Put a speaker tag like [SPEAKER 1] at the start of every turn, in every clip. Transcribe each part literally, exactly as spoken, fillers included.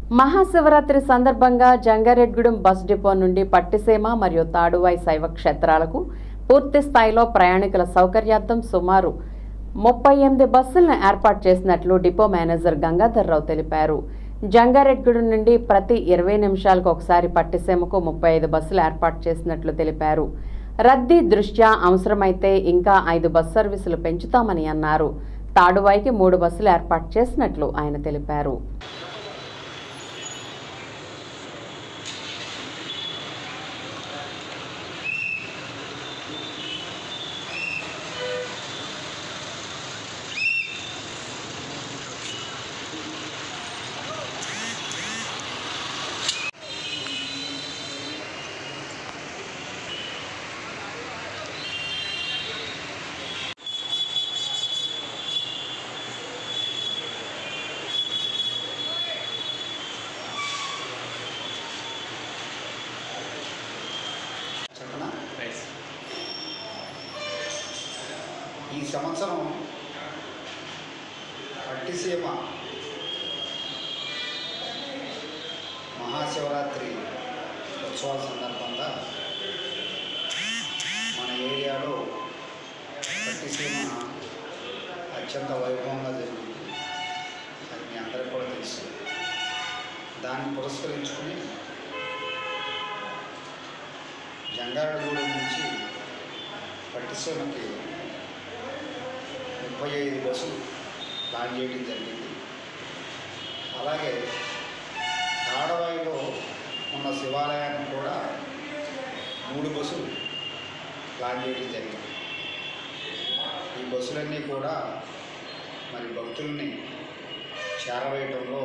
[SPEAKER 1] మహాశివరాత్రి సందర్భంగా Jangareddygudem bus depot నుండి పట్టిసీమ మరియు తాడువాయి శైవ క్షేత్రాలకు పూర్తి స్థాయిలో ప్రయాణికుల సౌకర్యార్థం సుమారు ముప్పై ఎనిమిది బస్సులను ఏర్పాటు చేసినట్లు డిపో మేనేజర్ గంగాధర్రావు తెలిపారు. జంగారెడ్గూడెం నుండి ప్రతి ఇరవై నిమిషాలకు ఒకసారి పట్టిసీమకు ముప్పై ఐదు బస్సులు ఏర్పాటు చేసినట్లు తెలిపారు. రద్దీ దృష్ట్యా అవసరమైతే ఇంకా ఐదు బస్ సర్వీసులు పెంచుతామని అన్నారు. తాడువాయికి మూడు బస్సులు ఏర్పాటు చేసినట్లు ఆయన తెలిపారు.
[SPEAKER 2] ఈ సంవత్సరం పట్టిసీమ మహాశివరాత్రి ఉత్సవాల సందర్భంగా మన ఏరియాలో పట్టిసీమ అత్యంత వైభవంగా జరిగింది. అది మీ అందరికీ కూడా తెలుసు. దాన్ని పురస్కరించుకుని జంగారెడ్గూడెం నుంచి పట్టిసీమకి ముప్పై ఐదు బస్సులు ప్లాన్ చేయడం జరిగింది. అలాగే తాడవాయిలో ఉన్న శివాలయానికి కూడా మూడు బస్సులు ప్లాన్ చేయడం జరిగింది. ఈ బస్సులన్నీ కూడా మరి భక్తుల్ని చేరవేయడంలో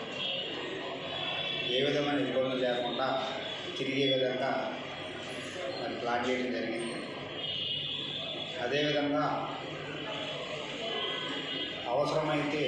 [SPEAKER 2] ఏ విధమైన ఇబ్బందులు లేకుండా తిరిగే విధంగా మరి ప్లాన్ చేయడం జరిగింది. అదేవిధంగా అవసరమైతే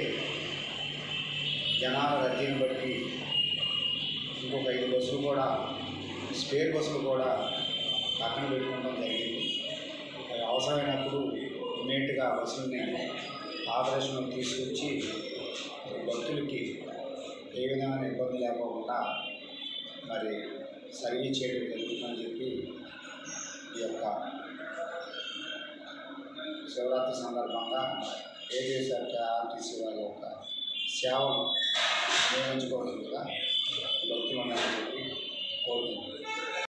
[SPEAKER 2] జనాల రద్దీని బట్టి ఇంకొక ఐదు బస్సులు కూడా స్పేర్ బస్సులు కూడా పక్కన పెట్టుకోవడం జరిగింది. అది అవసరమైనప్పుడు ఇమీడియట్గా బస్సులని ఆపరేషన్లో తీసుకొచ్చి భక్తులకి ఏ విధమైన ఇబ్బంది లేకుండా మరి సర్వీస్ చేయడం జరుగుతుందని చెప్పి ఈ యొక్క శివరాత్రి సందర్భంగా ఏపీఎస్ఆర్టీ ఆర్టీసీ వారి యొక్క సేవలు వినియోగించుకోవాల్సిందిగా భక్తులు ఉన్నారని చెప్పి కోరుతున్నాను.